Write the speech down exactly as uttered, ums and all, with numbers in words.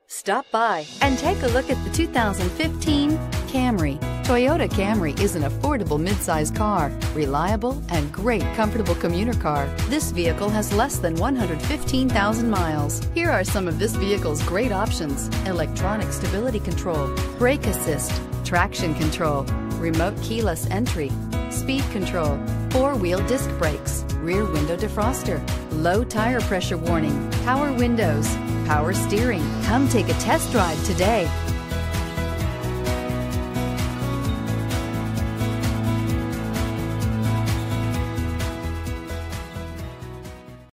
Stop by and take a look at the two thousand fifteen Camry. Toyota Camry is an affordable midsize car, reliable and great comfortable commuter car. This vehicle has less than one hundred fifteen thousand miles. Here are some of this vehicle's great options: electronic stability control, brake assist, traction control, remote keyless entry, speed control, four-wheel disc brakes, rear window defroster, low tire pressure warning, power windows, power steering. Come take a test drive today.